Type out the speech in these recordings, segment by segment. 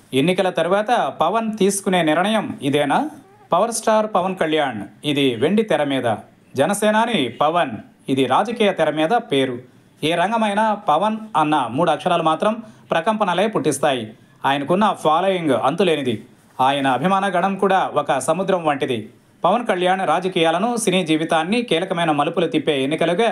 ఎన్నికల తర్వాత పవన్ తీసుకునే నిర్ణయం ఇదేనా? పవర్ స్టార్ పవన్ కళ్యాణ్ ఇది వెండి తెర మీద, జనసేనాని పవన్ ఇది రాజకీయ తెర మీద పేరు. ఏ రంగమైనా పవన్ అన్న 3 అక్షరాలు మాత్రం ప్రకంపనలే పుట్టిస్తాయి. ఆయనకున్న ఫాలోయింగ్ అంతులేనిది. ఆయన అభిమాన గణం కూడా ఒక సముద్రం వంటిది. పవన్ కళ్యాణ్ రాజకీయాలను, సినీ జీవితాన్ని కీలకమైన మలుపులు తిప్పే ఎన్నికలుగా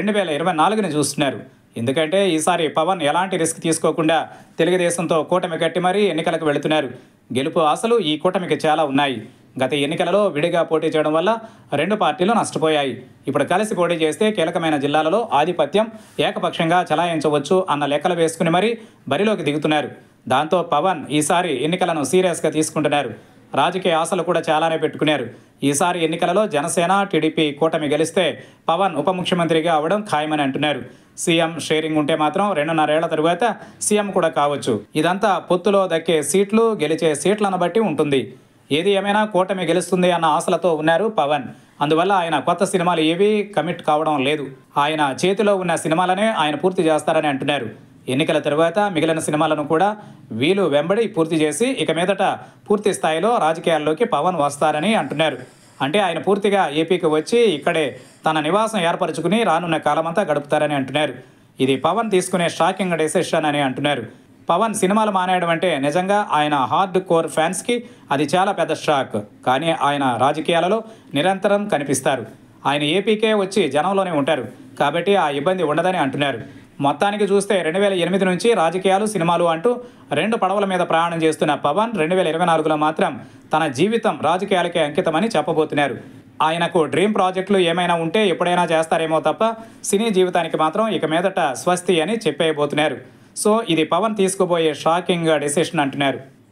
2024ని చూస్తున్నారు. ఎందుకంటే ఈసారి పవన్ ఎలాంటి రిస్క్ తీసుకోకుండా తెలుగుదేశంతో కూటమి కట్టి మరీ ఎన్నికలకు వెళుతున్నారు. గెలుపు ఆశలు ఈ కూటమికి చాలా ఉన్నాయి. గత ఎన్నికలలో విడిగా పోటీ చేయడం వల్ల 2 పార్టీలు నష్టపోయాయి. ఇప్పుడు కలిసి పోటీ చేస్తే కీలకమైన జిల్లాలలో ఆధిపత్యం ఏకపక్షంగా చలాయించవచ్చు అన్న లెక్కలు వేసుకుని మరీ బరిలోకి దిగుతున్నారు. దాంతో పవన్ ఈసారి ఎన్నికలను సీరియస్గా తీసుకుంటున్నారు. రాజకీయ ఆశలు కూడా చాలానే పెట్టుకున్నారు. ఈసారి ఎన్నికలలో జనసేన, టీడీపీ కూటమి గెలిస్తే పవన్ ఉప ముఖ్యమంత్రిగా అవడం ఖాయమని అంటున్నారు. సీఎం షేరింగ్ ఉంటే మాత్రం 2.5 ఏళ్ల తరువాత సీఎం కూడా కావచ్చు. ఇదంతా పొత్తులో దక్కే సీట్లు, గెలిచే సీట్లను బట్టి ఉంటుంది. ఏది ఏమైనా కూటమి గెలుస్తుంది అన్న ఆశలతో ఉన్నారు పవన్. అందువల్ల ఆయన కొత్త సినిమాలు ఏవీ కమిట్ కావడం లేదు. ఆయన చేతిలో ఉన్న సినిమాలనే ఆయన పూర్తి చేస్తారని అంటున్నారు. ఎన్నికల తరువాత మిగిలిన సినిమాలను కూడా వీలు వెంబడి పూర్తి చేసి ఇక మీదట పూర్తి స్థాయిలో రాజకీయాల్లోకి పవన్ వస్తారని అంటున్నారు. అంటే ఆయన పూర్తిగా ఏపీకి వచ్చి ఇక్కడే తన నివాసం ఏర్పరచుకుని రానున్న కాలమంతా గడుపుతారని అంటున్నారు. ఇది పవన్ తీసుకునే షాకింగ్ డెసిషన్ అని అంటున్నారు. పవన్ సినిమాలు మానేయడం అంటే నిజంగా ఆయన హార్డ్ కోర్ ఫ్యాన్స్కి అది చాలా పెద్ద షాక్. కానీ ఆయన రాజకీయాలలో నిరంతరం కనిపిస్తారు. ఆయన ఏపీకే వచ్చి జనంలోనే ఉంటారు కాబట్టి ఆ ఇబ్బంది ఉండదని అంటున్నారు. మొత్తానికి చూస్తే 2008 నుంచి రాజకీయాలు, సినిమాలు అంటూ 2 పడవల మీద ప్రయాణం చేస్తున్న పవన్ 2024లో మాత్రం తన జీవితం రాజకీయాలకే అంకితమని చెప్పబోతున్నారు. ఆయనకు డ్రీమ్ ప్రాజెక్టులు ఏమైనా ఉంటే ఎప్పుడైనా చేస్తారేమో తప్ప సినీ జీవితానికి మాత్రం ఇక మీదట స్వస్తి అని చెప్పేయబోతున్నారు. సో ఇది పవన్ తీసుకోబోయే షాకింగ్ డెసిషన్ అంటున్నారు.